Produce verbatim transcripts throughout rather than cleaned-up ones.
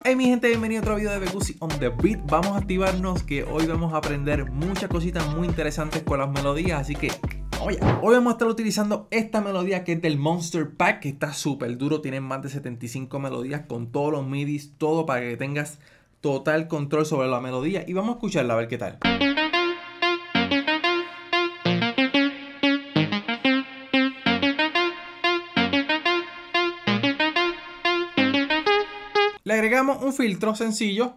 Hey mi gente, bienvenido a otro video de Begusi on the Beat. Vamos a activarnos que hoy vamos a aprender muchas cositas muy interesantes con las melodías. Así que, oye, hoy vamos a estar utilizando esta melodía que es del Monster Pack, que está súper duro. Tiene más de setenta y cinco melodías con todos los midis, todo para que tengas total control sobre la melodía. Y vamos a escucharla a ver qué tal. Le agregamos un filtro sencillo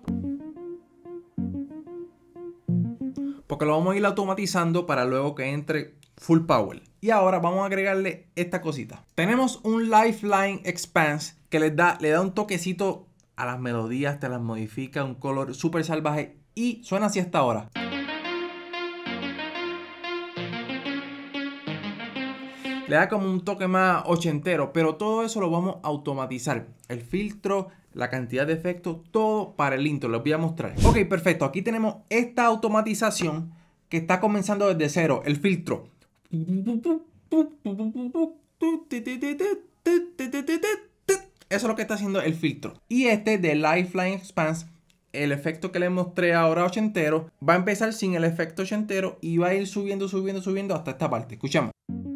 porque lo vamos a ir automatizando para luego que entre full power. Y ahora vamos a agregarle esta cosita. Tenemos un Lifeline Expanse que le da, le da un toquecito a las melodías, te las modifica, un color súper salvaje y suena así hasta ahora. Le da como un toque más ochentero, pero todo eso lo vamos a automatizar. El filtro, la cantidad de efectos, todo para el intro. Les voy a mostrar. Ok, perfecto. Aquí tenemos esta automatización que está comenzando desde cero. El filtro. Eso es lo que está haciendo el filtro. Y este de Lifeline Expanse, el efecto que les mostré ahora ochentero, va a empezar sin el efecto ochentero y va a ir subiendo, subiendo, subiendo hasta esta parte. Escuchamos.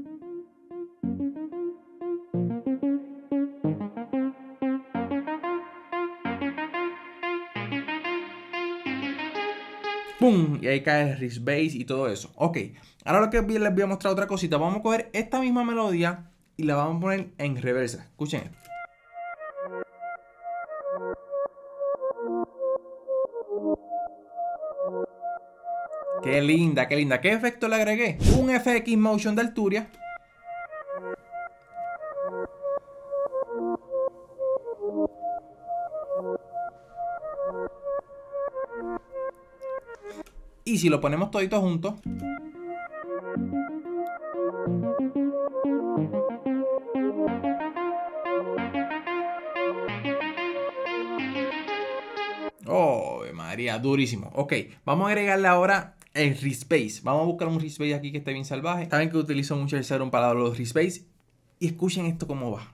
¡Pum! Y ahí cae el Risk Bass y todo eso. Ok, ahora lo que les voy a mostrar otra cosita. Vamos a coger esta misma melodía y la vamos a poner en reversa. Escuchen esto. Qué linda, qué linda. ¿Qué efecto le agregué? Un F X Motion de Arturia. Y si lo ponemos todito juntos, oh, María, durísimo. Ok, vamos a agregarle ahora el Risk Bass. Vamos a buscar un Risk Bass aquí que esté bien salvaje. Saben que utilizo mucho el Serum para los Risk Bass. Y escuchen esto cómo va.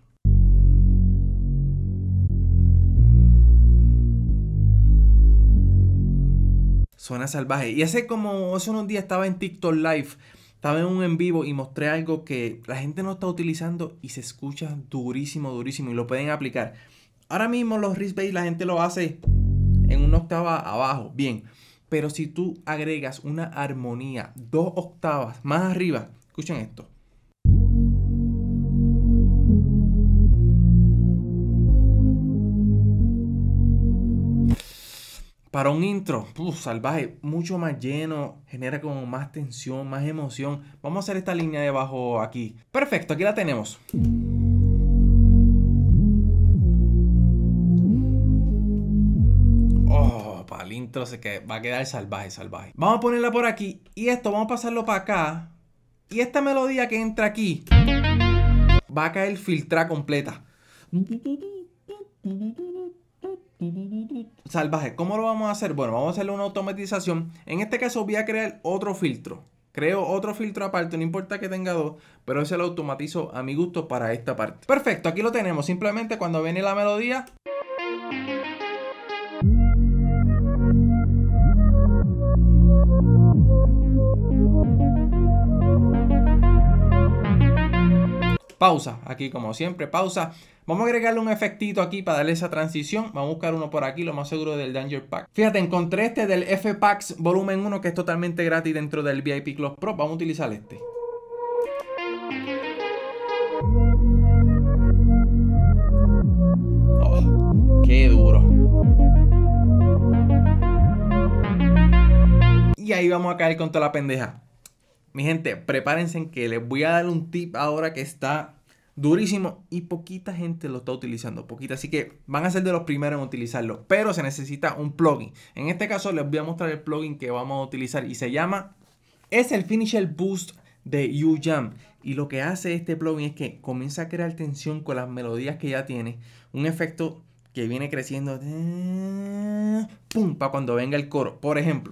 Suena salvaje. Y hace como hace unos días estaba en TikTok Live. Estaba en un en vivo y mostré algo que la gente no está utilizando y se escucha durísimo, durísimo. Y lo pueden aplicar. Ahora mismo los Risk Bass la gente lo hace en una octava abajo. Bien. Pero si tú agregas una armonía dos octavas más arriba. Escuchen esto. Para un intro, uf, salvaje, mucho más lleno, genera como más tensión, más emoción. Vamos a hacer esta línea de bajo aquí. Perfecto, aquí la tenemos. Oh, para el intro se que va a quedar salvaje, salvaje. Vamos a ponerla por aquí y esto vamos a pasarlo para acá. Y esta melodía que entra aquí va a caer filtrada completa. Salvaje. ¿Cómo lo vamos a hacer? Bueno, vamos a hacerle una automatización. En este caso voy a crear otro filtro. Creo otro filtro aparte, no importa que tenga dos, pero ese lo automatizo a mi gusto para esta parte. Perfecto, aquí lo tenemos. Simplemente cuando viene la melodía, pausa, aquí como siempre, pausa. Vamos a agregarle un efectito aquí para darle esa transición. Vamos a buscar uno por aquí, lo más seguro del Danger Pack. Fíjate, encontré este del F Packs Volumen uno que es totalmente gratis dentro del V I P Club Pro. Vamos a utilizar este. Oh, qué duro. Y ahí vamos a caer con toda la pendeja. Mi gente, prepárense en que les voy a dar un tip ahora que está durísimo y poquita gente lo está utilizando, poquita, así que van a ser de los primeros en utilizarlo, pero se necesita un plugin. En este caso les voy a mostrar el plugin que vamos a utilizar y se llama, es el Finisher Boost de U-Jam, y lo que hace este plugin es que comienza a crear tensión con las melodías que ya tiene, un efecto que viene creciendo, pum, para cuando venga el coro, por ejemplo.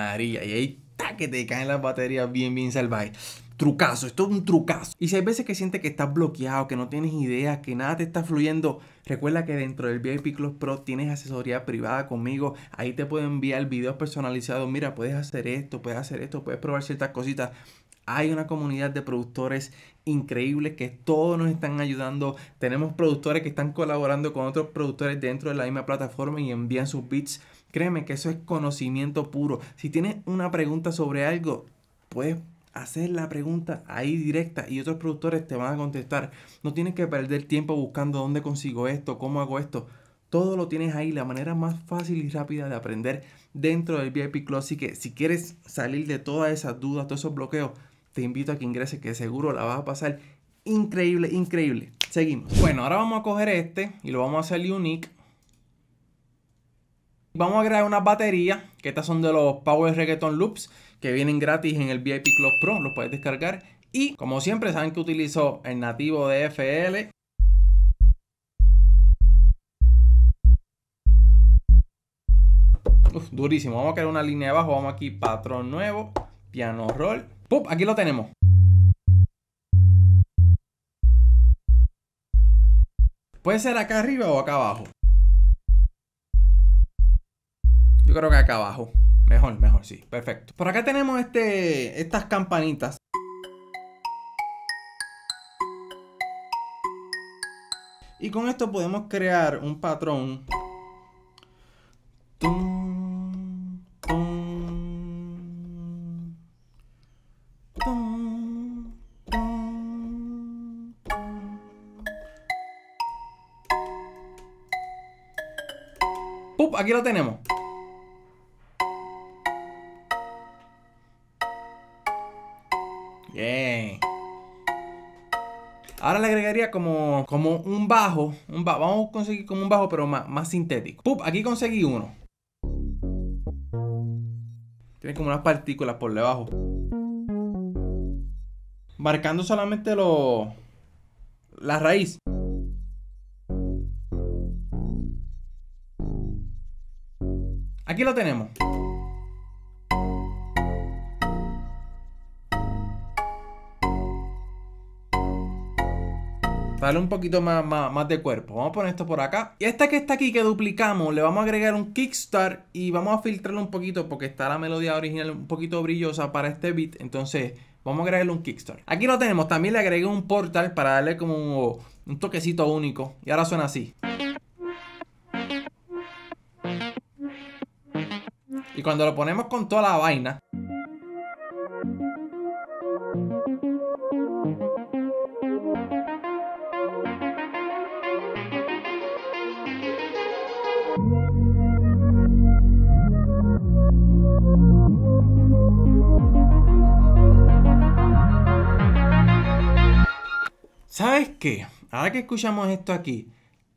María. Y ahí ¡ta! Que te caen las baterías bien, bien salvajes. Trucazo, esto es un trucazo. Y si hay veces que sientes que estás bloqueado, que no tienes ideas, que nada te está fluyendo, recuerda que dentro del V I P Club Pro tienes asesoría privada conmigo. Ahí te puedo enviar videos personalizados. Mira, puedes hacer esto, puedes hacer esto, puedes probar ciertas cositas. Hay una comunidad de productores increíbles que todos nos están ayudando. Tenemos productores que están colaborando con otros productores dentro de la misma plataforma y envían sus beats. Créeme que eso es conocimiento puro. Si tienes una pregunta sobre algo, puedes hacer la pregunta ahí directa y otros productores te van a contestar. No tienes que perder tiempo buscando dónde consigo esto, cómo hago esto. Todo lo tienes ahí, la manera más fácil y rápida de aprender dentro del V I P Club. Así que si quieres salir de todas esas dudas, todos esos bloqueos, te invito a que ingreses, que seguro la vas a pasar increíble, increíble. Seguimos. Bueno, ahora vamos a coger este y lo vamos a hacer unique. Vamos a crear unas baterías, que estas son de los Power Reggaeton Loops, que vienen gratis en el V I P Club Pro, los puedes descargar. Y como siempre saben que utilizo el nativo de F L. Uf, durísimo. Vamos a crear una línea de bajo, vamos aquí, patrón nuevo, piano roll. ¡Pum! Aquí lo tenemos. Puede ser acá arriba o acá abajo. Yo creo que acá abajo. Mejor, mejor, sí. Perfecto. Por acá tenemos este, estas campanitas. Y con esto podemos crear un patrón. Tum, tum, tum, tum, tum. ¡Pup! Aquí lo tenemos. Bien. Ahora le agregaría como, como un bajo, un bajo. Vamos a conseguir como un bajo, pero más, más sintético. ¡Pup! Aquí conseguí uno. Tiene como unas partículas por debajo. Marcando solamente lo, la raíz. Aquí lo tenemos. Dale un poquito más, más, más de cuerpo. Vamos a poner esto por acá. Y esta que está aquí que duplicamos, le vamos a agregar un kickstart y vamos a filtrarlo un poquito porque está la melodía original un poquito brillosa para este beat. Entonces vamos a agregarle un kickstart. Aquí lo tenemos. También le agregué un portal para darle como un, un toquecito único. Y ahora suena así. Y cuando lo ponemos con toda la vaina, ¿sabes qué? Ahora que escuchamos esto aquí,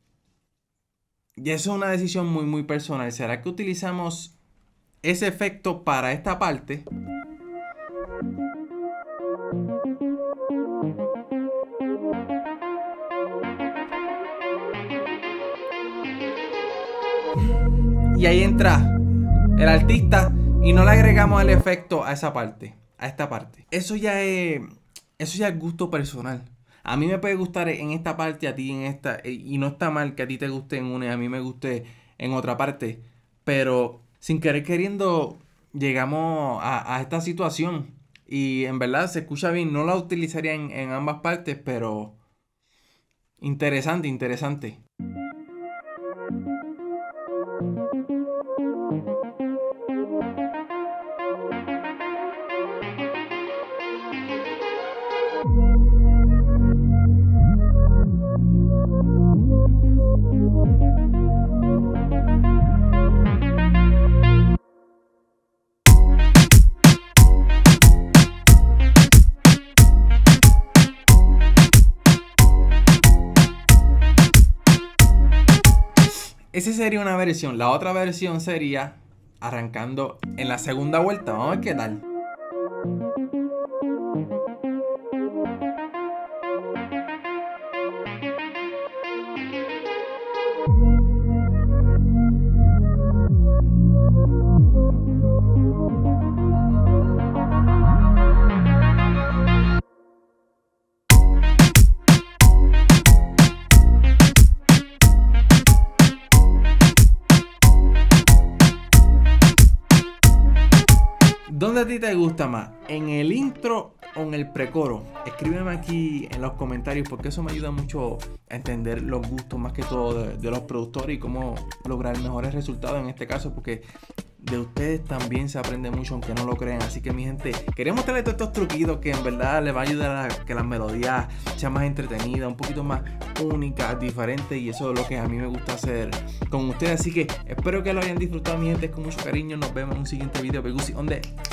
y eso es una decisión muy muy personal. ¿Será que utilizamos ese efecto para esta parte? Y ahí entra el artista y no le agregamos el efecto a esa parte, a esta parte. Eso ya es, eso ya es gusto personal. A mí me puede gustar en esta parte, a ti en esta, y no está mal que a ti te guste en una y a mí me guste en otra parte, pero sin querer queriendo llegamos a, a esta situación y en verdad se escucha bien. No la utilizaría en, en ambas partes, pero interesante, interesante. Esa sería una versión. La otra versión sería arrancando en la segunda vuelta. Vamos a ver qué tal. ¿Dónde a ti te gusta más? ¿En el intro o en el precoro? Escríbeme aquí en los comentarios porque eso me ayuda mucho a entender los gustos más que todo de, de los productores y cómo lograr mejores resultados en este caso, porque de ustedes también se aprende mucho aunque no lo crean. Así que mi gente, quería mostrarles todos estos truquitos que en verdad les va a ayudar a que las melodías sean más entretenidas, un poquito más únicas, diferentes, y eso es lo que a mí me gusta hacer con ustedes. Así que espero que lo hayan disfrutado mi gente, con mucho cariño. Nos vemos en un siguiente video. Pegusi, ¿dónde?